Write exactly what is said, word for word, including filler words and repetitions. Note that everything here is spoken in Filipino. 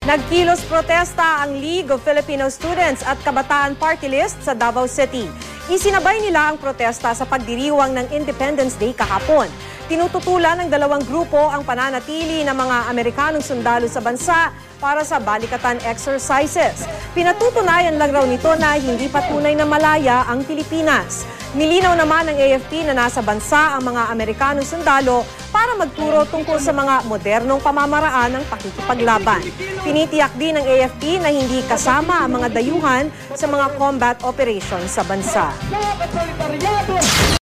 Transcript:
Nagkilos protesta ang League of Filipino Students at Kabataan Party List sa Davao City. Isinabay nila ang protesta sa pagdiriwang ng Independence Day kahapon. Tinututulan ng dalawang grupo ang pananatili ng mga Amerikanong sundalo sa bansa para sa balikatan exercises. Pinatutunayan lang raw nito na hindi patunay na malaya ang Pilipinas. Nilinaw naman ng A F P na nasa bansa ang mga Amerikanong sundalo para magturo tungkol sa mga modernong pamamaraan ng pakikipaglaban. Tinitiyak din ng A F P na hindi kasama ang mga dayuhan sa mga combat operations sa bansa.